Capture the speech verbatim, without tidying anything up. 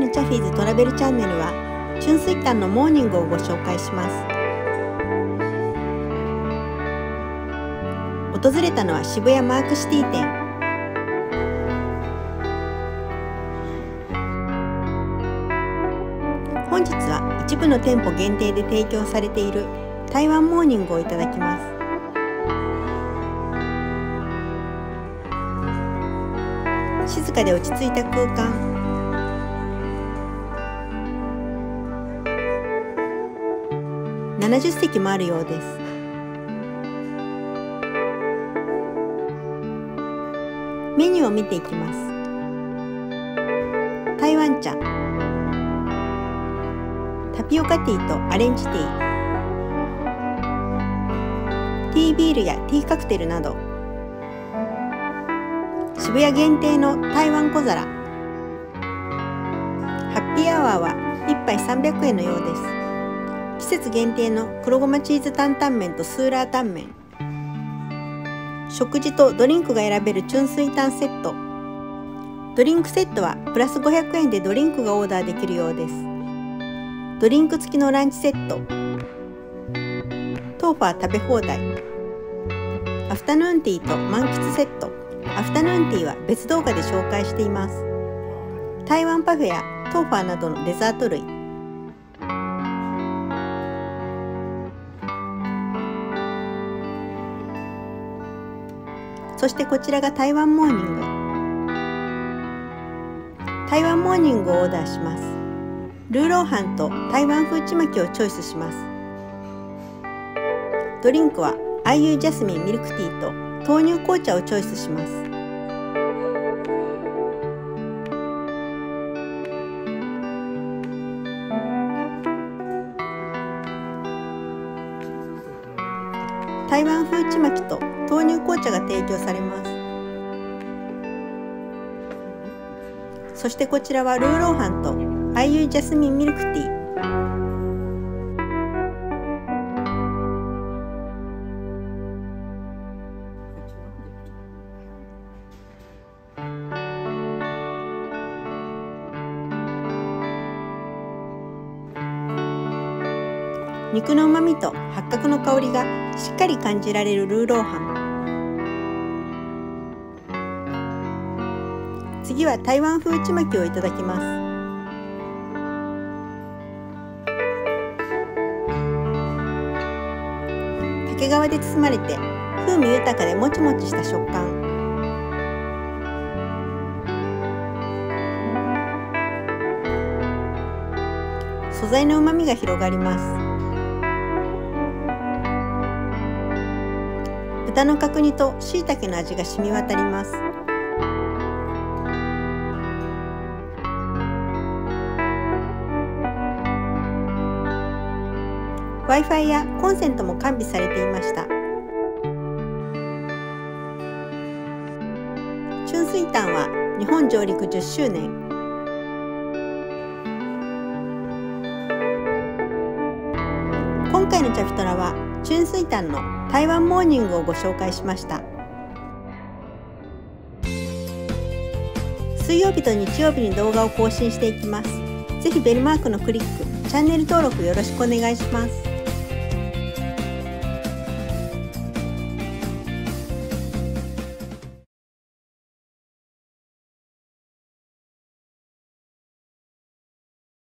ンチャフィーズトラベルチャンネルは春水館のモーニングをご紹介します。訪れたのは渋谷マークシティ店。本日は一部の店舗限定で提供されている台湾モーニングをいただきます。静かで落ち着いた空間。ななじゅっせきもあるようです。メニューを見ていきます。台湾茶、タピオカティーとアレンジティー、ティービールやティーカクテルなど、渋谷限定の台湾小皿。ハッピーアワーはいっぱいさんびゃくえんのようです。季節限定の黒ごまチーズ担々麺とスーラータンメン。食事とドリンクが選べる春水タンセット。ドリンクセットはプラスごひゃくえんでドリンクがオーダーできるようです。ドリンク付きのランチセット。トーファー食べ放題。アフタヌーンティーと満喫セット。アフタヌーンティーは別動画で紹介しています。台湾パフェやトーファーなどのデザート類。そしてこちらが台湾モーニング。台湾モーニングをオーダーします。ルーローハンと台湾風ちまきをチョイスします。ドリンクはアイユージャスミンミルクティーと豆乳紅茶をチョイスします。台湾風ちまきと豆乳紅茶が提供されます。そしてこちらはルーローハンとアイユージャスミンミルクティー。肉の旨味と八角の香りがしっかり感じられるルーローハン。次は台湾風ちまきをいただきます。竹皮で包まれて風味豊かでもちもちした食感。素材の旨味が広がります。豚の角煮と椎茸の味が染み渡ります。Wi-Fi やコンセントも完備されていました。春水館は日本上陸じゅっしゅうねん。今回のチャフィトラは春水館の台湾モーニングをご紹介しました。水曜日と日曜日に動画を更新していきます。ぜひベルマークのクリック、チャンネル登録よろしくお願いします。